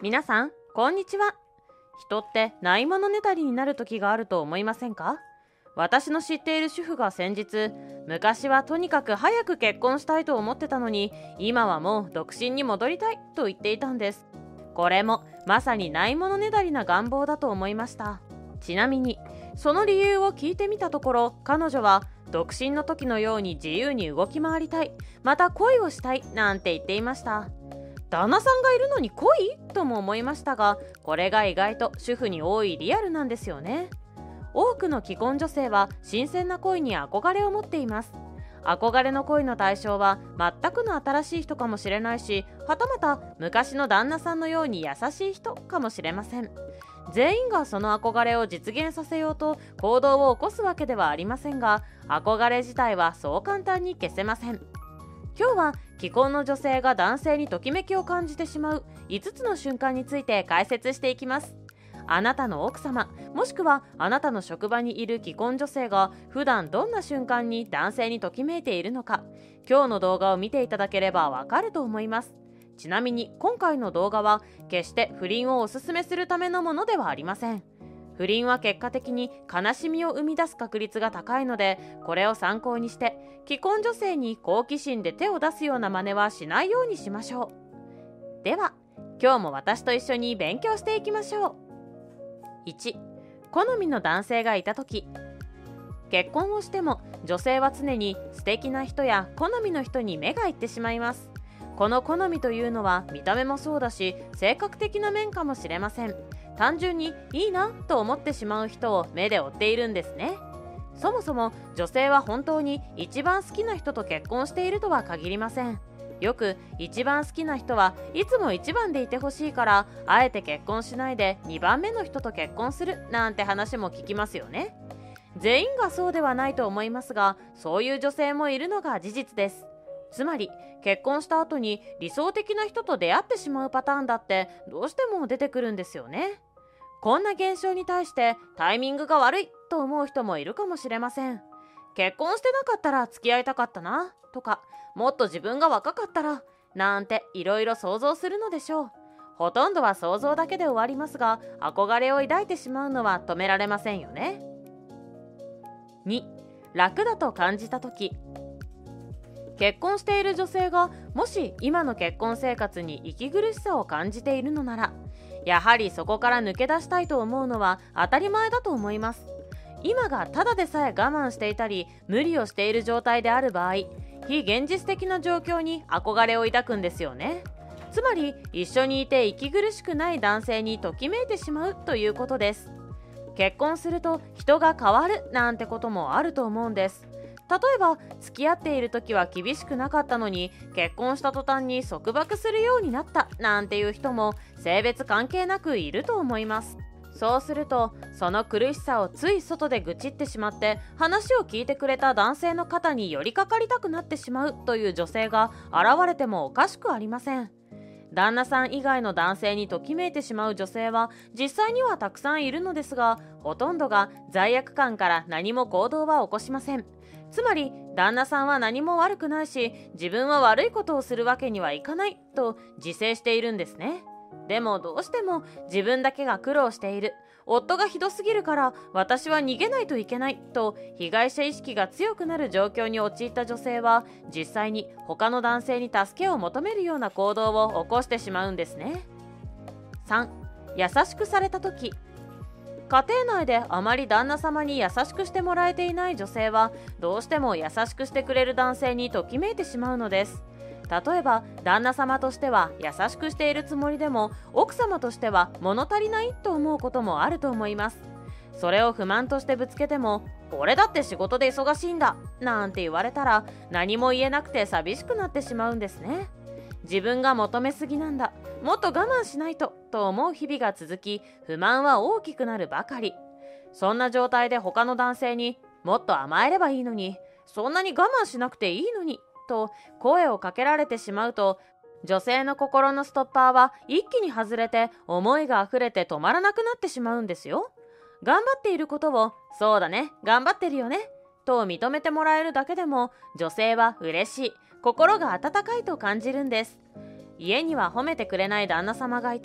皆さん、こんにちは。人ってないものねだりになる時があると思いませんか？私の知っている主婦が先日、昔はとにかく早く結婚したいと思ってたのに、今はもう独身に戻りたいと言っていたんです。これもまさにないものねだりな願望だと思いました。ちなみに、その理由を聞いてみたところ、彼女は独身の時のように自由に動き回りたい、また恋をしたいなんて言っていました。旦那さんがいるのに恋とも思いましたが、これが意外と主婦に多いリアルなんですよね。多くの既婚女性は新鮮な恋に憧れを持っています。憧れの恋の対象は全くの新しい人かもしれないし、はたまた昔の旦那さんのように優しい人かもしれません。全員がその憧れを実現させようと行動を起こすわけではありませんが、憧れ自体はそう簡単に消せません。今日は既婚の女性が男性にときめきを感じてしまう5つの瞬間について解説していきます。あなたの奥様、もしくはあなたの職場にいる既婚女性が普段どんな瞬間に男性にときめいているのか、今日の動画を見ていただければわかると思います。ちなみに今回の動画は決して不倫をおすすめするためのものではありません。不倫は結果的に悲しみを生み出す確率が高いので、これを参考にして既婚女性に好奇心で手を出すような真似はしないようにしましょう。では今日も私と一緒に勉強していきましょう。1、好みの男性がいたとき。結婚をしても女性は常に素敵な人や好みの人に目がいってしまいます。この好みというのは見た目もそうだし、性格的な面かもしれません。単純にいいなと思ってしまう人を目で追っているんですね。そもそも女性は本当に一番好きな人と結婚しているとは限りません。よく一番好きな人はいつも一番でいてほしいからあえて結婚しないで2番目の人と結婚するなんて話も聞きますよね。全員がそうではないと思いますが、そういう女性もいるのが事実です。つまり結婚した後に理想的な人と出会ってしまうパターンだってどうしても出てくるんですよね。こんな現象に対してタイミングが悪いと思う人もいるかもしれません。結婚してなかったら付き合いたかったなとか、もっと自分が若かったらなんていろいろ想像するのでしょう。ほとんどは想像だけで終わりますが、憧れを抱いてしまうのは止められませんよね。2、楽だと感じたとき。結婚している女性がもし今の結婚生活に息苦しさを感じているのなら、やはりそこから抜け出したいと思うのは当たり前だと思います。今がただでさえ我慢していたり無理をしている状態である場合、非現実的な状況に憧れを抱くんですよね。つまり一緒にいて息苦しくない男性にときめいてしまうということです。結婚すると人が変わるなんてこともあると思うんです。例えば付き合っている時は厳しくなかったのに結婚した途端に束縛するようになったなんていう人も性別関係なくいると思います。そうするとその苦しさをつい外で愚痴ってしまって話を聞いてくれた男性の肩に寄りかかりたくなってしまうという女性が現れてもおかしくありません。旦那さん以外の男性にときめいてしまう女性は実際にはたくさんいるのですが、ほとんどが罪悪感から何も行動は起こしません。つまり旦那さんは何も悪くないし自分は悪いことをするわけにはいかないと自制しているんですね。でもどうしても自分だけが苦労している、夫がひどすぎるから私は逃げないといけないと被害者意識が強くなる状況に陥った女性は実際に他の男性に助けを求めるような行動を起こしてしまうんですね。3、優しくされた時。家庭内であまり旦那様に優しくしてもらえていない女性はどうしても優しくしてくれる男性にときめいてしまうのです。例えば旦那様としては優しくしているつもりでも奥様としては物足りないと思うこともあると思います。それを不満としてぶつけても俺だって仕事で忙しいんだなんて言われたら何も言えなくて寂しくなってしまうんですね。自分が求めすぎなんだ、もっと我慢しないとと思う日々が続き不満は大きくなるばかり。そんな状態で他の男性にもっと甘えればいいのに、そんなに我慢しなくていいのにと声をかけられてしまうと、女性の心のストッパーは一気に外れて思いが溢れて止まらなくなってしまうんですよ。頑張っていることをそうだね、頑張ってるよねと認めてもらえるだけでも女性は嬉しい、心が温かいと感じるんです。家には褒めてくれない旦那様がいて、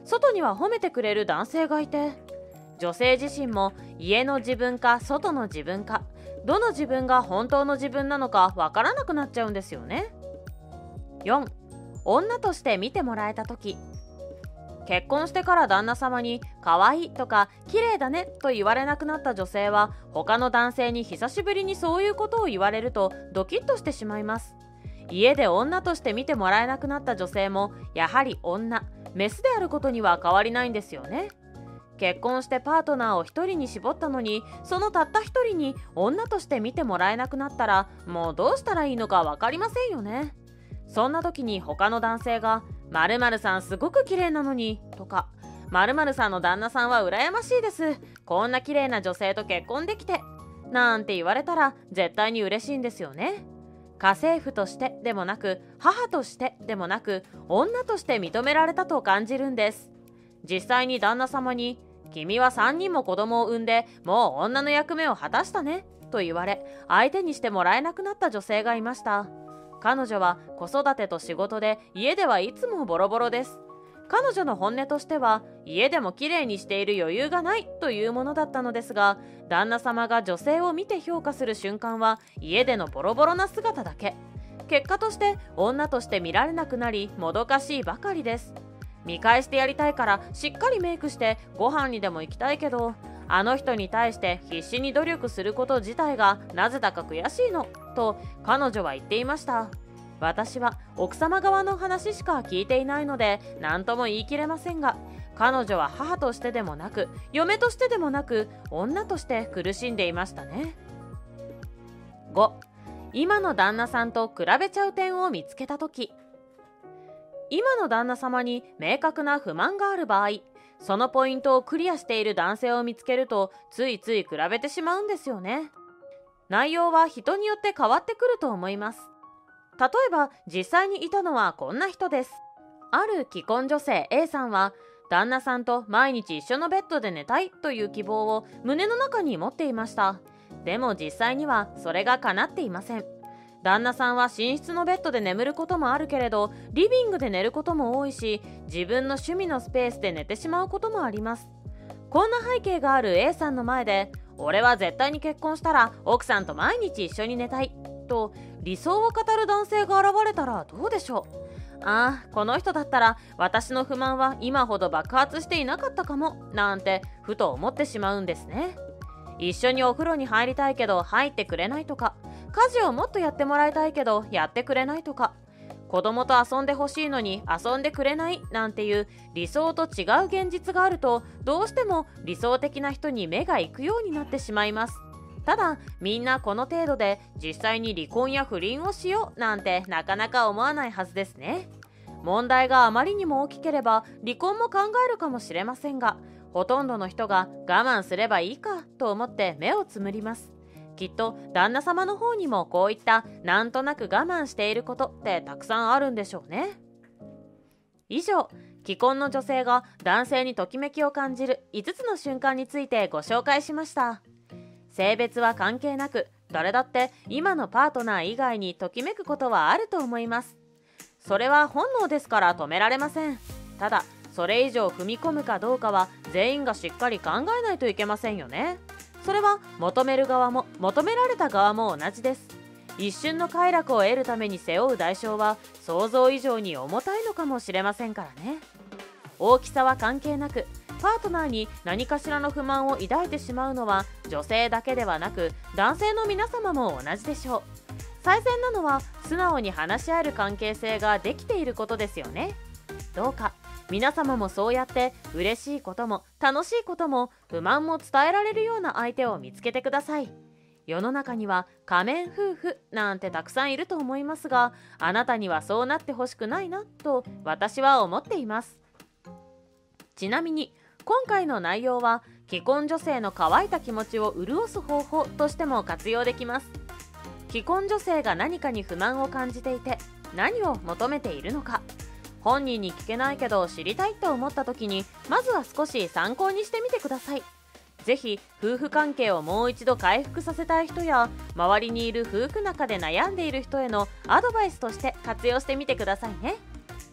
外には褒めてくれる男性がいて、女性自身も家の自分か外の自分か、どの自分が本当の自分なのかわからなくなっちゃうんですよね。4、女として見てもらえた時。結婚してから旦那様に可愛いとか綺麗だねと言われなくなった女性は、他の男性に久しぶりにそういうことを言われるとドキッとしてしまいます。家で女として見てもらえなくなった女性も、やはり女、メスであることには変わりないんですよね。結婚してパートナーを一人に絞ったのに、そのたった一人に女として見てもらえなくなったら、もうどうしたらいいのか分かりませんよね。そんな時に他の男性が、〇〇さんすごく綺麗なのにとか、〇〇さんの旦那さんは羨ましいです、こんな綺麗な女性と結婚できて、なんて言われたら絶対に嬉しいんですよね。家政婦としてでもなく、母としてでもなく、女として認められたと感じるんです。実際に旦那様に、君は3人も子供を産んでもう女の役目を果たしたねと言われ、相手にしてもらえなくなった女性がいました。彼女は子育てと仕事で家ではいつもボロボロです。彼女の本音としては、家でも綺麗にしている余裕がないというものだったのですが、旦那様が女性を見て評価する瞬間は家でのボロボロな姿だけ。結果として女として見られなくなり、もどかしいばかりです。見返してやりたいからしっかりメイクしてご飯にでも行きたいけど、あの人に対して必死に努力すること自体がなぜだか悔しいのと彼女は言っていました。私は奥様側の話しか聞いていないので何とも言い切れませんが、彼女は母としてでもなく、嫁としてでもなく、女として苦しんでいましたね。5、今の旦那さんと比べちゃう点を見つけたとき。今の旦那様に明確な不満がある場合、そのポイントをクリアしている男性を見つけると、ついつい比べてしまうんですよね。内容は人によって変わってくると思います。例えば実際にいたのはこんな人です。ある既婚女性 A さんは、旦那さんと毎日一緒のベッドで寝たいという希望を胸の中に持っていました。でも実際にはそれが叶っていません。旦那さんは寝室のベッドで眠ることもあるけれど、リビングで寝ることも多いし、自分の趣味のスペースで寝てしまうこともあります。こんな背景がある A さんの前で、俺は絶対に結婚したら奥さんと毎日一緒に寝たいと理想を語る男性が現れたらどうでしょう。ああ、この人だったら私の不満は今ほど爆発していなかったかもなんてふと思ってしまうんですね。一緒にお風呂に入りたいけど入ってくれないとか、家事をもっとやってもらいたいけどやってくれないとか、子供と遊んでほしいのに遊んでくれないなんていう理想と違う現実があると、どうしても理想的な人に目が行くようになってしまいます。ただみんなこの程度で実際に離婚や不倫をしようなんてなかなか思わないはずですね。問題があまりにも大きければ離婚も考えるかもしれませんが、ほとんどの人が我慢すればいいかと思って目をつむります。きっと旦那様の方にもこういったなんとなく我慢していることってたくさんあるんでしょうね。以上、既婚の女性が男性にときめきを感じる5つの瞬間についてご紹介しました。性別は関係なく、誰だって今のパートナー以外にときめくことはあると思います。それは本能ですから止められません。ただそれ以上踏み込むかどうかは全員がしっかり考えないといけませんよね。それは求める側も求められた側も同じです。一瞬の快楽を得るために背負う代償は想像以上に重たいのかもしれませんからね。大きさは関係なく、パートナーに何かしらの不満を抱いてしまうのは女性だけではなく男性の皆様も同じでしょう。最善なのは素直に話し合える関係性ができていることですよね。どうか皆様もそうやって嬉しいことも楽しいことも不満も伝えられるような相手を見つけてください。世の中には仮面夫婦なんてたくさんいると思いますが、あなたにはそうなってほしくないなと私は思っています。ちなみに今回の内容は既婚女性の乾いた気持ちを潤す方法としても活用できます。既婚女性が何かに不満を感じていて何を求めているのか、本人に聞けないけど知りたいと思った時にまずは少し参考にしてみてください。ぜひ夫婦関係をもう一度回復させたい人や周りにいる夫婦仲で悩んでいる人へのアドバイスとして活用してみてくださいね。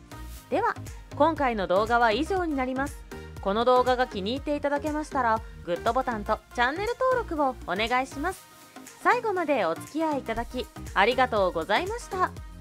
では今回の動画は以上になります。この動画が気に入っていただけましたらグッドボタンとチャンネル登録をお願いします。最後までお付き合いいただきありがとうございました。